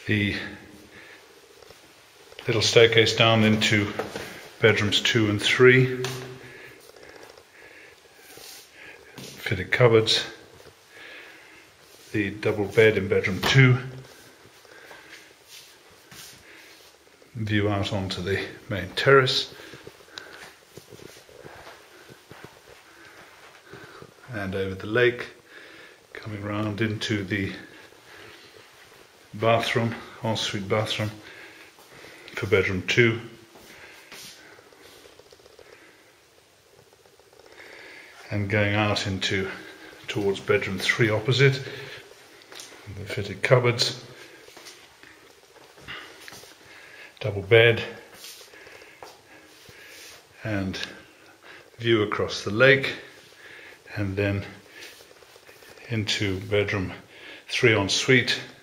the little staircase down into bedrooms 2 and 3, fitted cupboards, the double bed in bedroom 2, view out onto the main terrace, and over the lake, coming round into the bathroom, ensuite bathroom for bedroom 2, and going out into towards bedroom 3 opposite, the fitted cupboards, double bed, and view across the lake, and then into bedroom 3 ensuite,